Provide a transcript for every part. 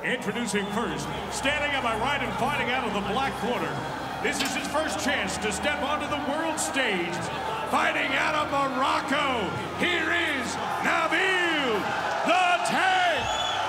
Introducing first, standing at my right and fighting out of the black corner. This is his first chance to step onto the world stage. Fighting out of Morocco, here is Nabil the Tank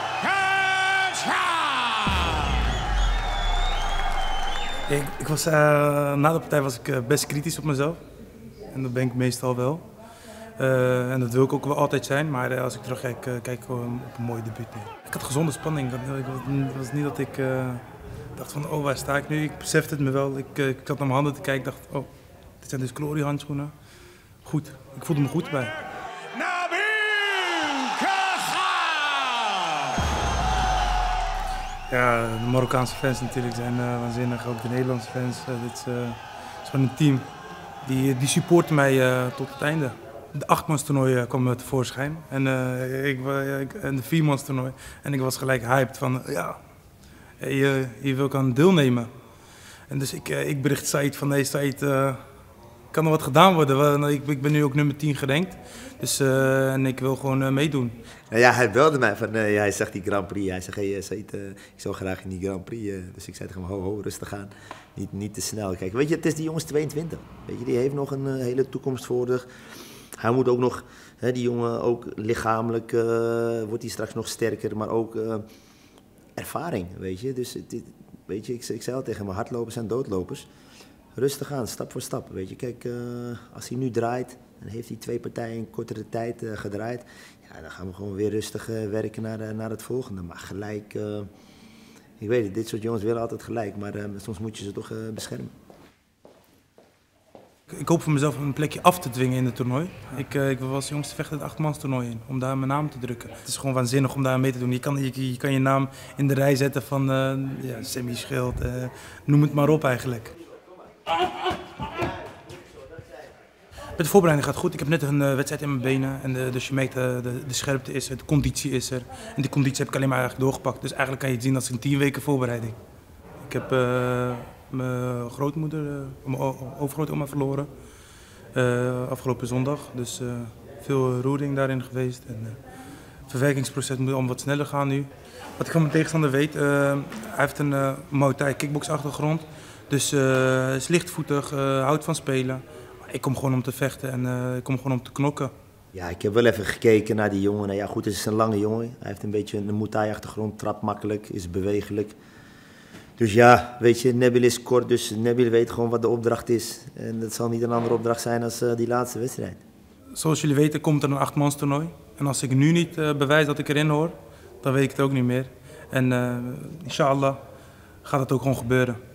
Kanchan! Na de partij was ik best kritisch op mezelf. En dat ben ik meestal wel. En dat wil ik ook wel altijd zijn, maar als ik terugkijk, kijk ik gewoon op een mooi debuut neer. Ik had gezonde spanning. Het was niet dat ik dacht van, oh, waar sta ik nu? Ik besefte het me wel. Ik zat naar mijn handen te kijken. Ik dacht, oh, dit zijn dus Glory handschoenen. Goed, ik voelde me goed bij. Nabil Kanchan! Ja, de Marokkaanse fans natuurlijk zijn waanzinnig. Ook de Nederlandse fans. Dit is gewoon een team. Die supporten mij tot het einde. De 8-mans toernooi kwam tevoorschijn en de 4-mans toernooi. En ik was gelijk hyped van, ja, hier wil ik aan deelnemen. En dus ik bericht Said van, nee Said, kan er wat gedaan worden? Ik ben nu ook nummer 10 gerankt, dus, en ik wil gewoon meedoen. Nou ja, hij belde mij van, hij zegt die Grand Prix. Hij zegt, hey Said, ik zou graag in die Grand Prix. Dus ik zei tegen hem, ho, rustig aan. Niet te snel. Kijk, weet je, het is die jongens 22. Weet je, die heeft nog een hele toekomst voor zich. Hij moet ook nog, die jongen, ook lichamelijk wordt hij straks nog sterker, maar ook ervaring, weet je. Dus weet je, ik zei al tegen hem, hardlopers en doodlopers. Rustig aan, stap voor stap, weet je. Kijk, als hij nu draait, dan heeft hij 2 partijen in kortere tijd gedraaid. Ja, dan gaan we gewoon weer rustig werken naar het volgende. Maar gelijk, ik weet het, dit soort jongens willen altijd gelijk, maar soms moet je ze toch beschermen. Ik hoop voor mezelf een plekje af te dwingen in het toernooi. Ik wil als jongste vechten het 8-mans toernooi in, om daar mijn naam te drukken. Het is gewoon waanzinnig om daar mee te doen. Je kan je naam in de rij zetten van Sammy Schild, noem het maar op eigenlijk. Met de voorbereiding gaat het goed. Ik heb net een wedstrijd in mijn benen. En dus je merkt, de scherpte is er, de conditie is er. En die conditie heb ik alleen maar eigenlijk doorgepakt. Dus eigenlijk kan je het zien als een 10 weken voorbereiding. Ik heb mijn grootmoeder, mijn overgrootoma verloren afgelopen zondag. Dus veel roering daarin geweest. En het verwerkingsproces moet allemaal wat sneller gaan nu. Wat ik van mijn tegenstander weet, hij heeft een Muay Thai kickbox achtergrond. Dus is lichtvoetig, houdt van spelen. Ik kom gewoon om te vechten en ik kom gewoon om te knokken. Ja, ik heb wel even gekeken naar die jongen. Nou ja, goed, het is een lange jongen. Hij heeft een beetje een Muay Thai achtergrond, trapt makkelijk, is bewegelijk. Dus ja, weet je, Nabil is kort, dus Nabil weet gewoon wat de opdracht is. En dat zal niet een andere opdracht zijn als die laatste wedstrijd. Zoals jullie weten komt er een 8-mans toernooi. En als ik nu niet bewijs dat ik erin hoor, dan weet ik het ook niet meer. En inshallah gaat het ook gewoon gebeuren.